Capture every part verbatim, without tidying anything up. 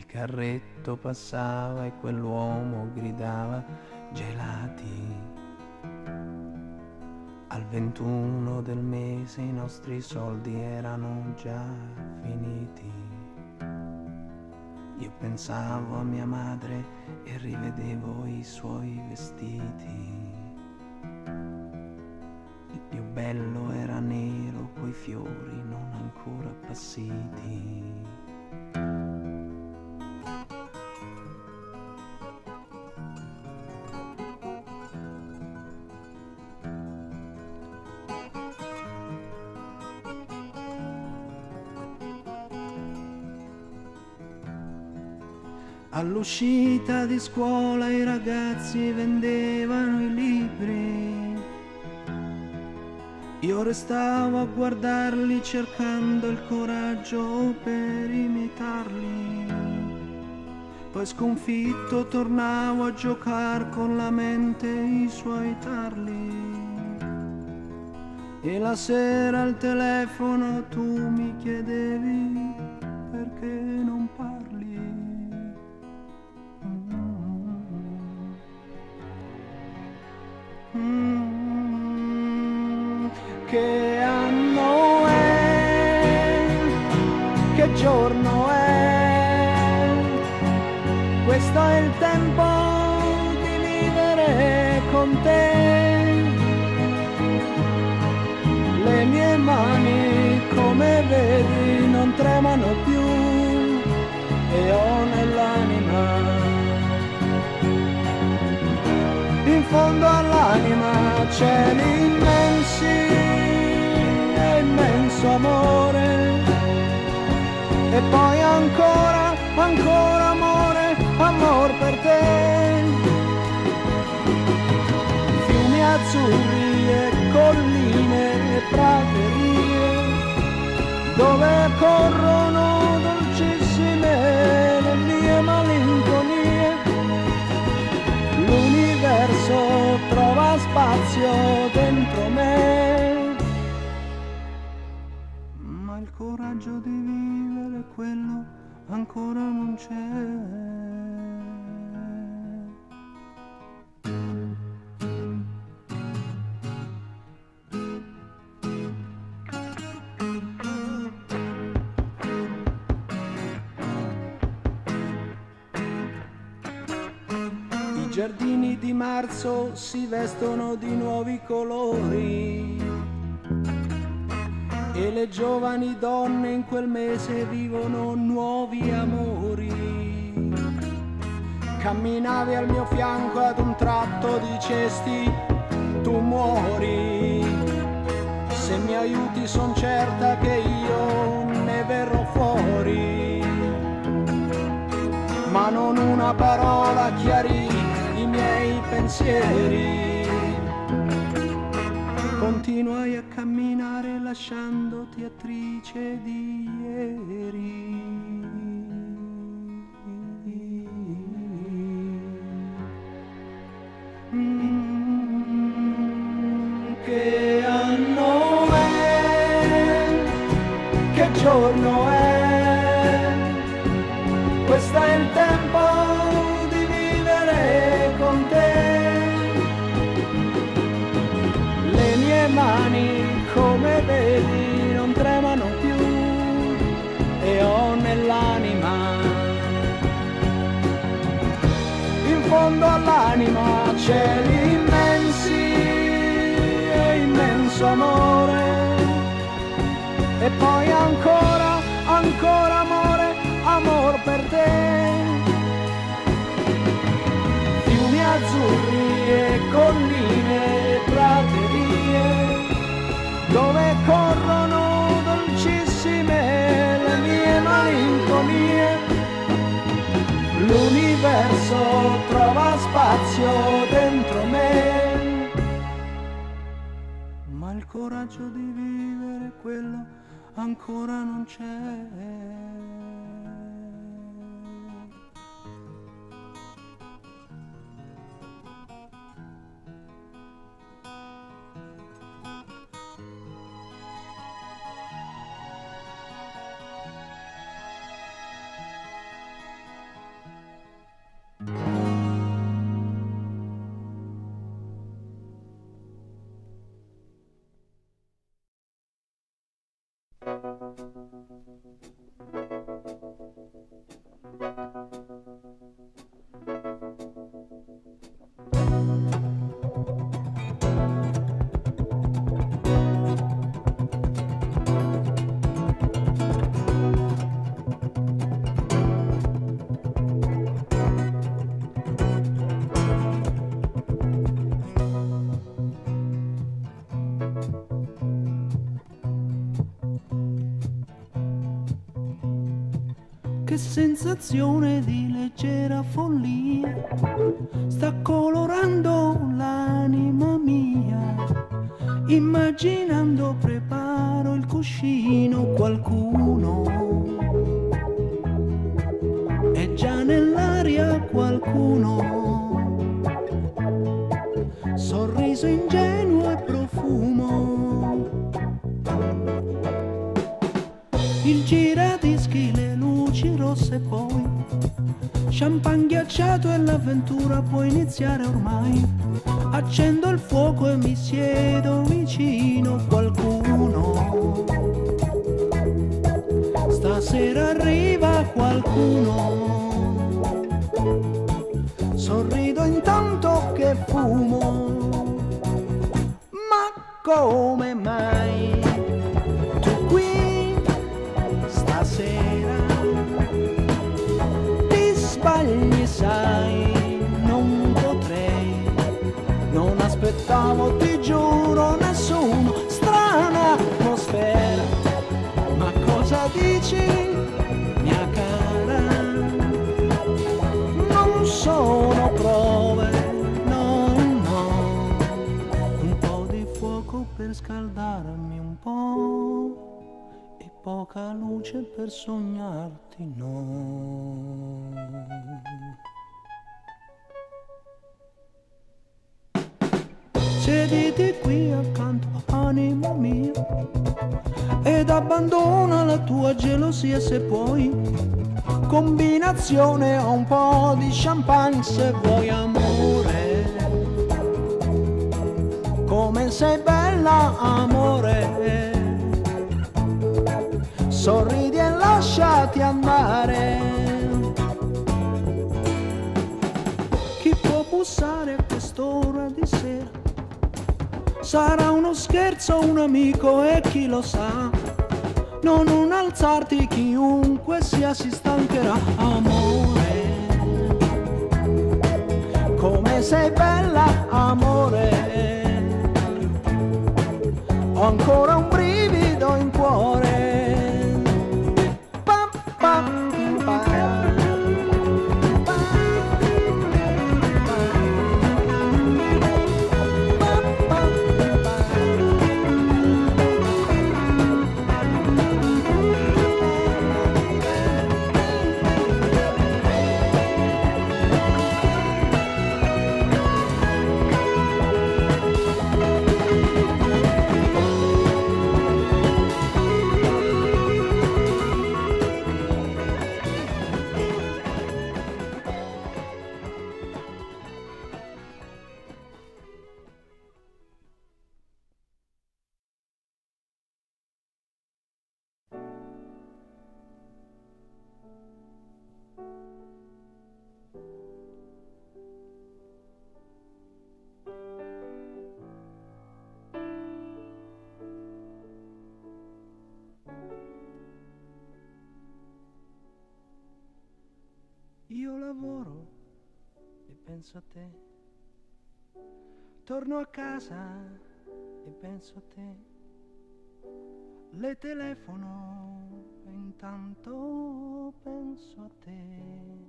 carretto passava e quell'uomo gridava gelati. Al ventuno del mese i nostri soldi erano già finiti. Io pensavo a mia madre e rivedevo i suoi vestiti. Il più bello era nero, coi fiori non ancora appassiti. All'uscita di scuola i ragazzi vendevano i libri. Io restavo a guardarli cercando il coraggio per imitarli. Poi sconfitto tornavo a giocare con la mente i suoi tarli. E la sera al telefono tu mi chiedevi perché non parli. Mm, che anno è? Che giorno è? Questo è il tempo di vivere con te. Le mie mani, come vedi, non tremano più e ho nell'anima, in fondo all'anima, cieli immensi e immenso amore. E poi ancora, ancora amore, amor per te. Fiumi azzurri e colline e praterie, dove corrono dolcissime le mie malinconie. L'universo trova spazio dentro me, ma il coraggio di vivere quello ancora non c'è. I giardini di marzo si vestono di nuovi colori e le giovani donne in quel mese vivono nuovi amori. Camminavi al mio fianco, ad un tratto dicesti tu muori. Se mi aiuti son certa che io ne verrò fuori. Ma non una parola chiarì i miei pensieri. Continuai a camminare lasciandoti attrice di ieri. Mm, che anno è? Che giorno è? Questo è il tempo di vivere con te. Le mie mani, come vedi, non tremano più e ho nell'anima, in fondo all'anima, cieli immensi e immenso amore. E poi ancora, ancora amore, amor per te. Fiumi azzurri e colline e praterie, dove corrono dolcissime le mie malinconie. L'universo trova spazio dentro me, ma il coraggio di vivere quello ancora non c'è. Che sensazione di leggera follia sta colorando l'anima mia. Immaginando preparo il cuscino, qualcuno è già nell'aria, qualcuno. Sorriso ingenuo e profumo. Il giradischi, le luci rosse, poi champagne ghiacciato e l'avventura può iniziare ormai. Accendo il fuoco e mi siedo vicino, qualcuno. Stasera arriva qualcuno. Sorrido intanto che fumo. Ma come mai tu qui stasera? Ti sbagli, sai, non potrei, non aspettavo, ti giuro, nessuno. Strana atmosfera, ma cosa dici, mia cara? Non sono prove, no, no. Un po' di fuoco per scaldarmi un po' e poca luce per sognarti, no. Siediti qui accanto, animo mio, ed abbandona la tua gelosia se puoi. Combinazione o un po' di champagne se vuoi, amore. Come sei bella, amore. Sorridi e lasciati andare. Chi può bussare a quest'ora di sera? Sarà uno scherzo, un amico e chi lo sa. Non un alzarti, chiunque sia si stancherà, amore. Come sei bella, amore. Ho ancora un brivido in cuore. Pam, pam, pam. Io lavoro e penso a te, torno a casa e penso a te, le telefono e intanto penso a te.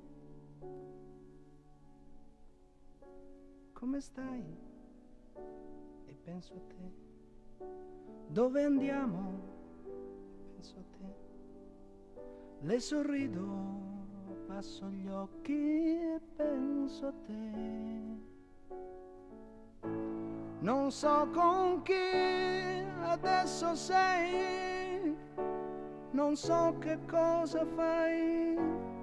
Come stai? E penso a te. Dove andiamo? Penso a te. Le sorrido, passo gli occhi e penso a te. Non so con chi adesso sei, non so che cosa fai,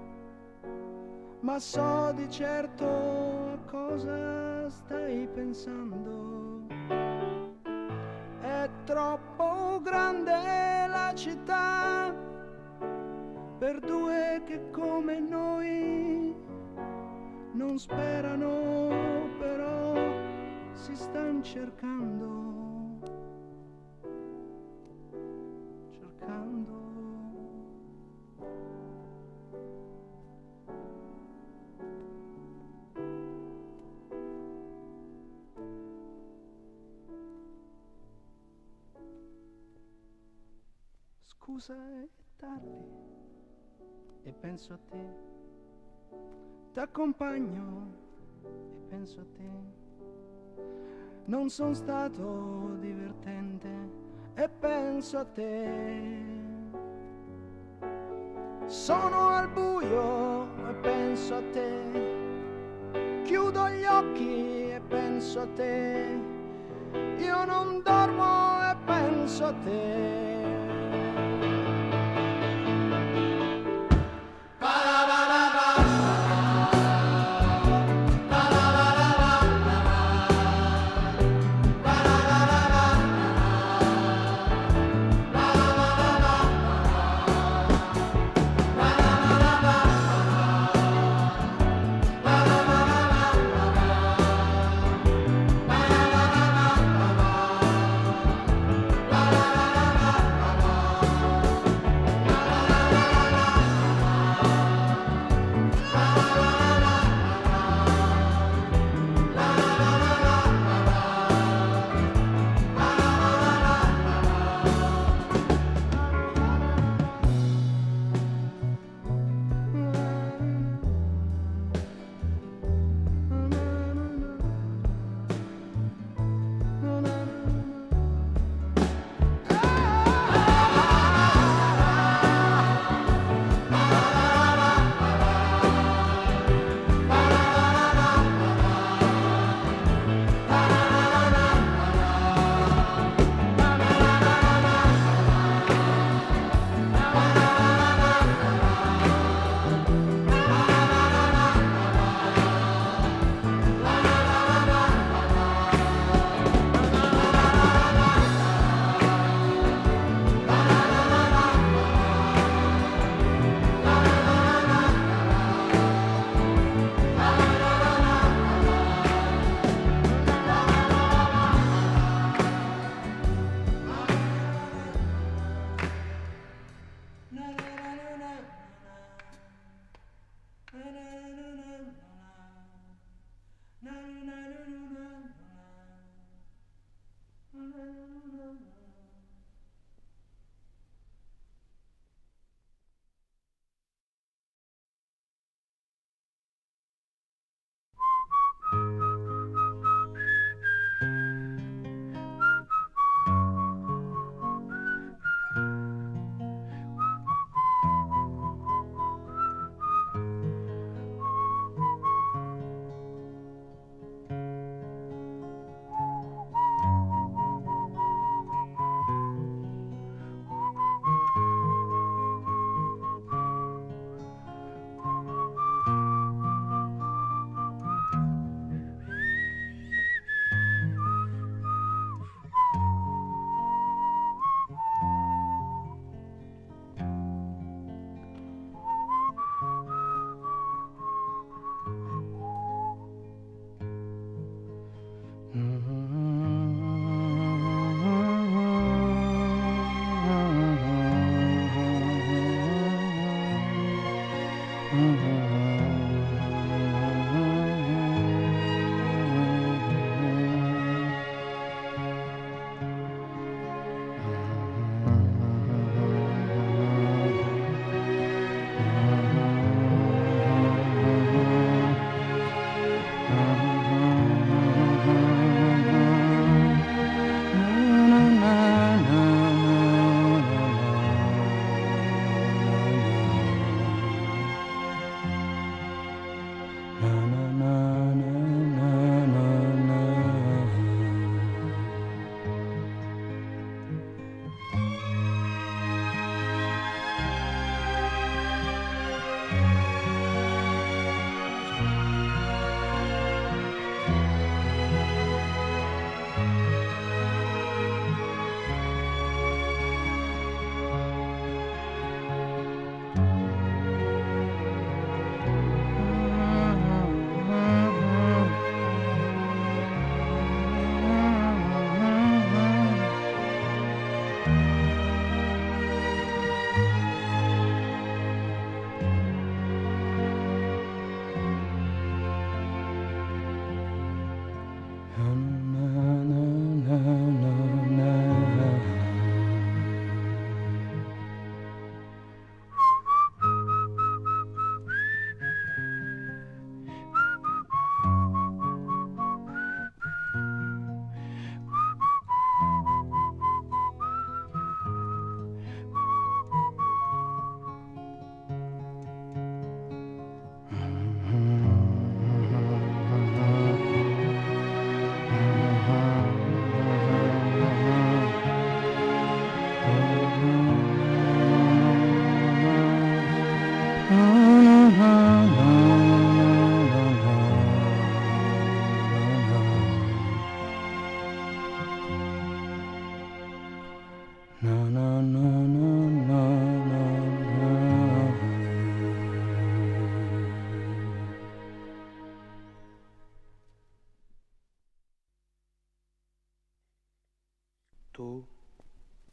ma so di certo a cosa stai pensando. E troppo grande la città per due che come noi non sperano, però si stan cercando, cercando. Scusa, è tardi e penso a te, t'accompagno e penso a te, non son stato divertente e penso a te, sono al buio e penso a te, chiudo gli occhi e penso a te, io non dormo e penso a te.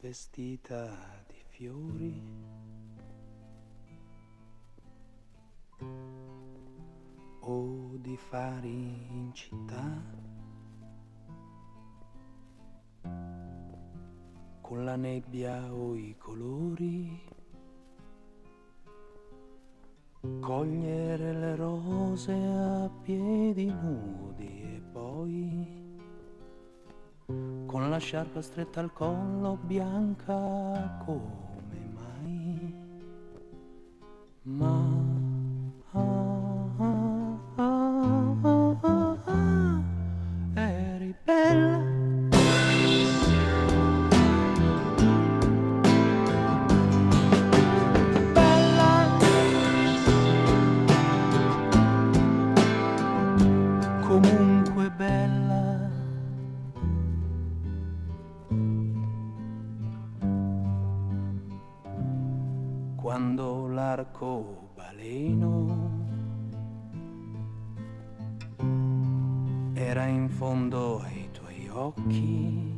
vestita di fiori, o di fari in città, con la nebbia o i colori, cogliere le rose a piedi nudi e poi con la sciarpa stretta al collo, bianca come mai. Ma ah, ah, ah, ah, ah, eri bella, bella comunque bella. Quando l'arcobaleno era in fondo ai tuoi occhi,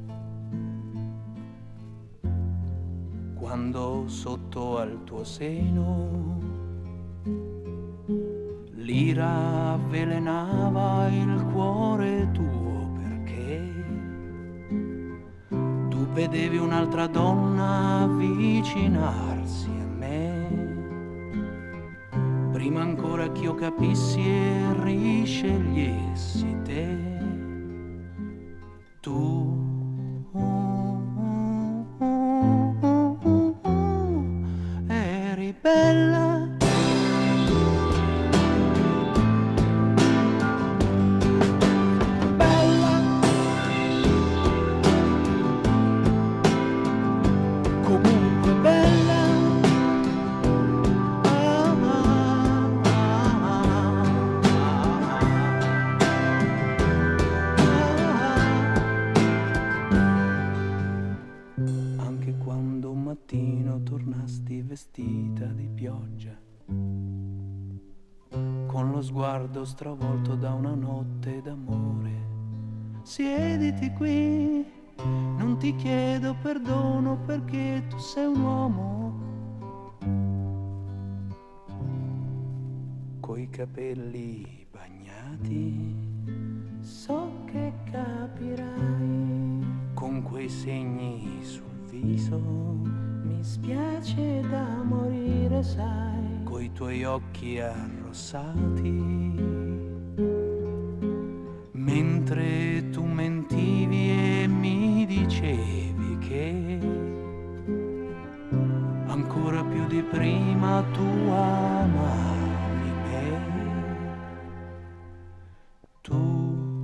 quando sotto al tuo seno l'ira avvelenava il cuore tuo, perché tu vedevi un'altra donna avvicinarsi a me, prima ancora che io capissi e riscegliessi te. Tu eri bella, bella comunque bella. Anche quando un mattino tornasti vestita di pioggia, con lo sguardo stravolto da una notte d'amore, siediti qui, non ti chiedo perdono perché tu sei un uomo, coi capelli bagnati, so che capirai, con quei segni sul viso, mi spiace da morire, sai, coi tuoi occhi arrossati, mentre tu mentivi e mi dicevi che ancora più di prima tu amavi me. Tu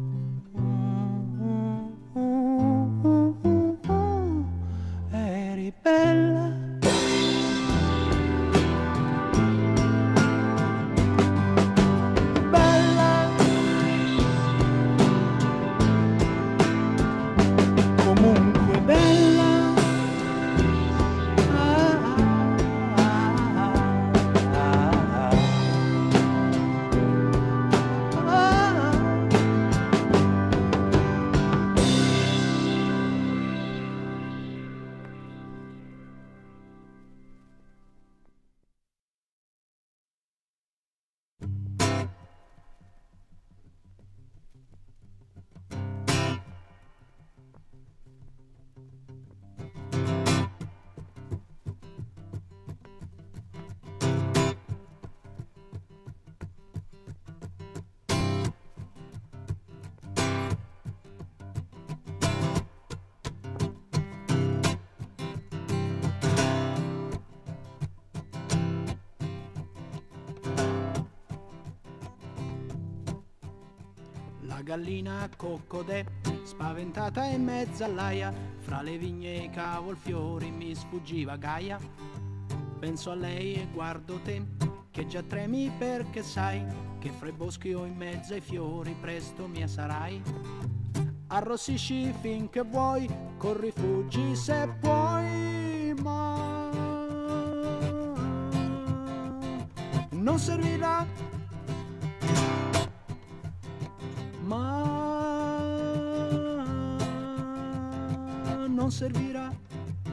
eri bella, bella comunque bella. Ah, ah, ah, ah, ah, ah. La gallina coccodè, spaventata in mezzo all'aia, fra le vigne e i cavolfiori mi sfuggiva Gaia. Penso a lei e guardo te, che già tremi perché sai che fra i boschi o in mezzo ai fiori presto mia sarai. Arrossisci finché vuoi, corri fuggi se puoi, ma non servirà, ma non servirà.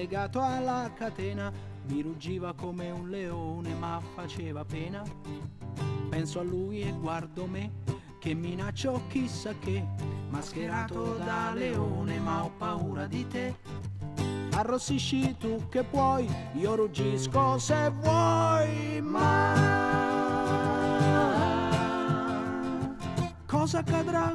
legato alla catena, mi ruggiva come un leone ma faceva pena. Penso a lui e guardo me, che minaccio chissà che, mascherato da leone ma ho paura di te. Arrossisci tu che puoi, io ruggisco se vuoi, ma cosa accadrà?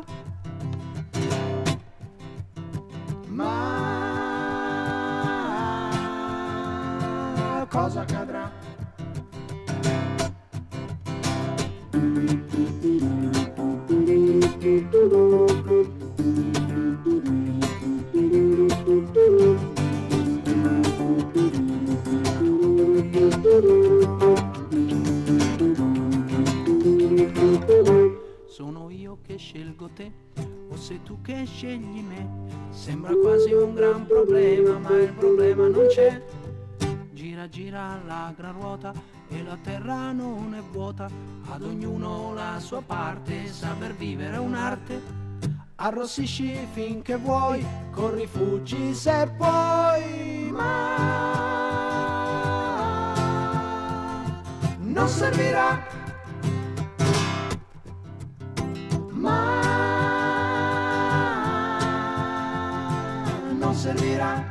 Ma cosa accadrà? Sono io che scelgo te, o sei tu che scegli me? Sembra quasi un gran problema, ma il problema non c'è. Gira gira la gran ruota e la terra non è vuota, ad ognuno la sua parte, saper vivere è un'arte. Arrossisci finché vuoi, corri fuggi se puoi, ma non servirà. Ma non servirà.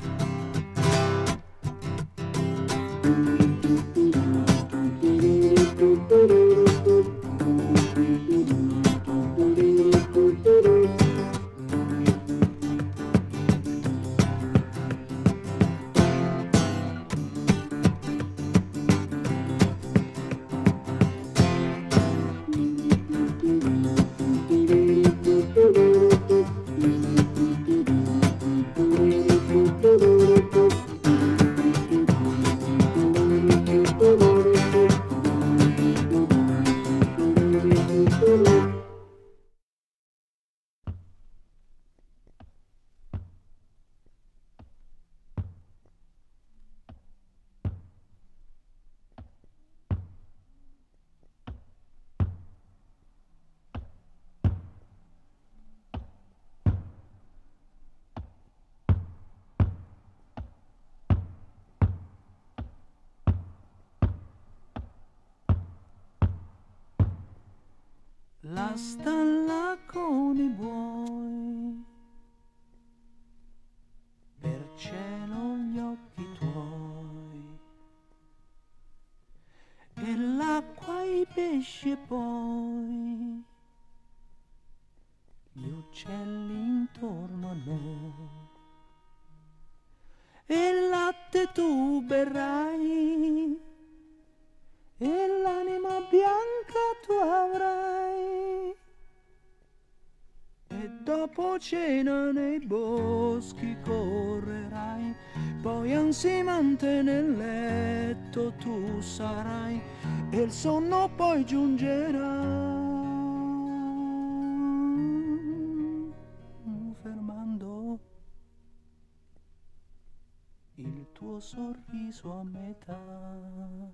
La stalla con i buoi, per cielo gli occhi tuoi, e l'acqua i pesci e poi gli uccelli intorno a noi, e il latte tu berrai, e l'anima bianca tu avrai, e dopo cena nei boschi correrai, poi ansimante nel letto tu sarai, e il sonno poi giungerà, fermando il tuo sorriso a metà.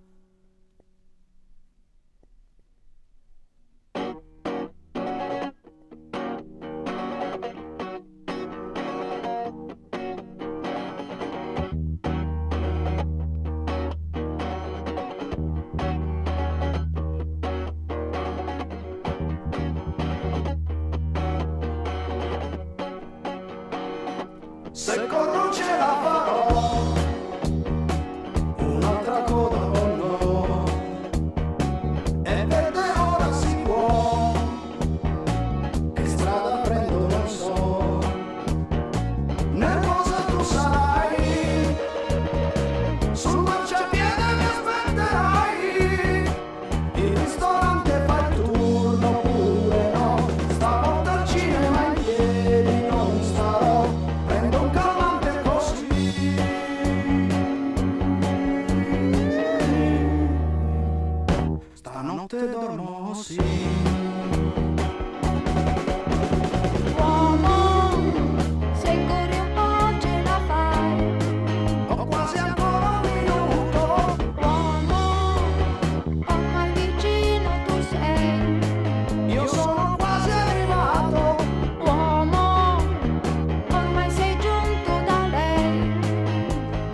Se corro ce la farò, un'altra coda o no, e verde ora si può, che strada prendo non so, nervosa tu sarai, sul marciapiede mi aspetterai, il ristorante fa il turno oppure no, stavolta al cinema in piedi non starò, prendo un calmante così, stanotte dormo sì. Uomo, se corri un po' ce la fai. Ho quasi ancora un minuto. Uomo, ormai vicino tu sei. Io sono quasi arrivato. Uomo, ormai sei giunto da lei.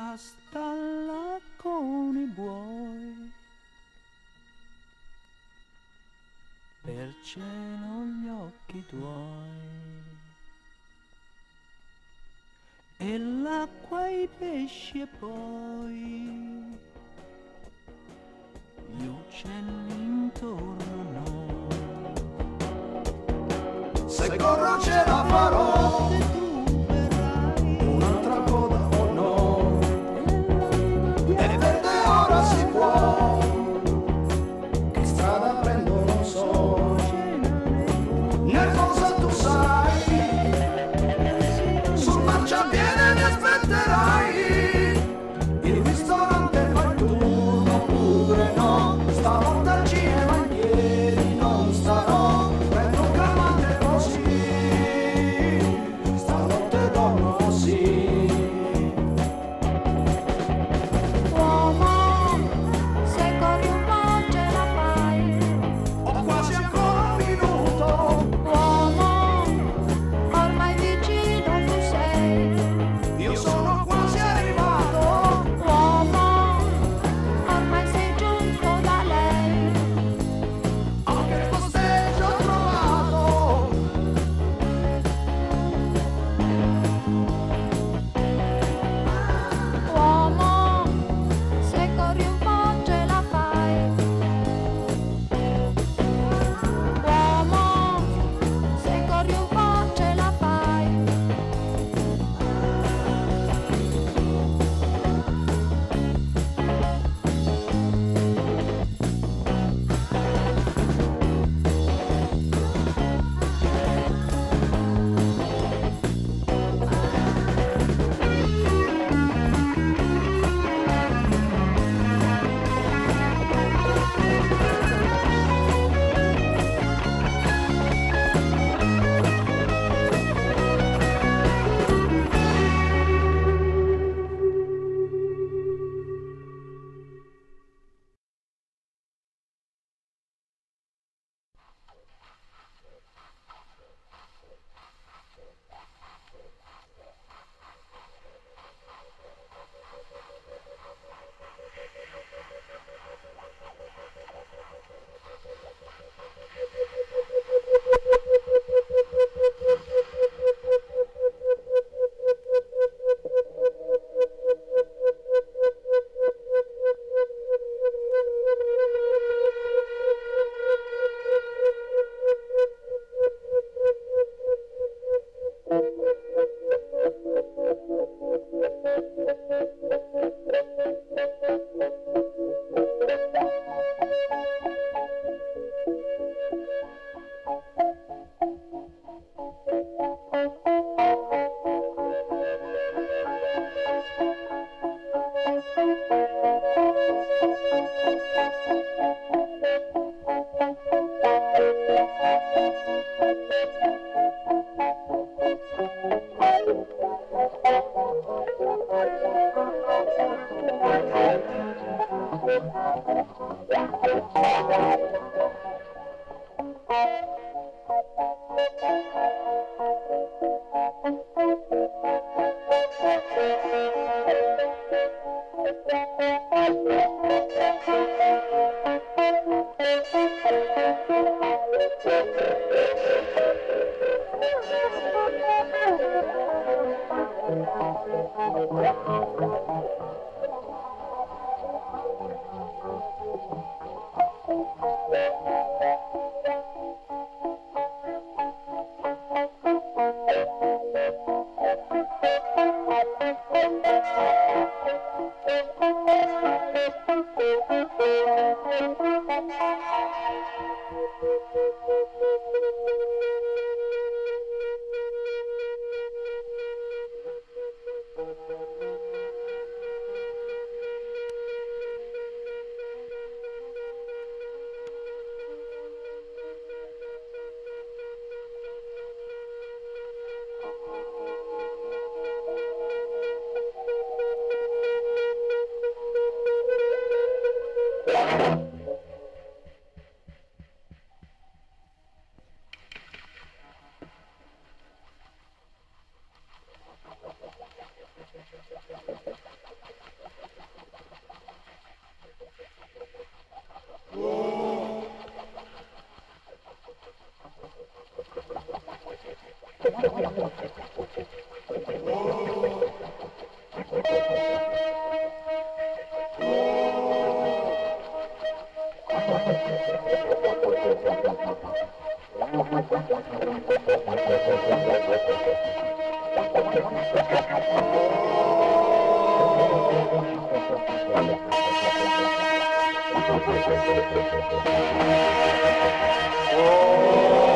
a stalla con i buoi, per cielo gli occhi tuoi, e l'acqua i pesci e poi gli uccelli intorno a noi. Se corro ce la farò, un'altra coda o no, e verde ora si può, che strada prendo non so, nervosa tu sarai, sul marciapiede mi aspetterai, il ristorante fai tu, oppure no, stavolta al cinema in piedi non starò, prendo calmante così, stanotte dormo così. Uomo, se corri un po' ce la fai. Ho quasi ancora un minuto, Uomo, ormai vicino tu sei. io sono quasi arrivato, Uomo, ormai sei giunto da lei. anche il posteggio ho trovato. Uomo, se corri un po' ce la fai. Uomo, se corri un po' ce la fai. Oh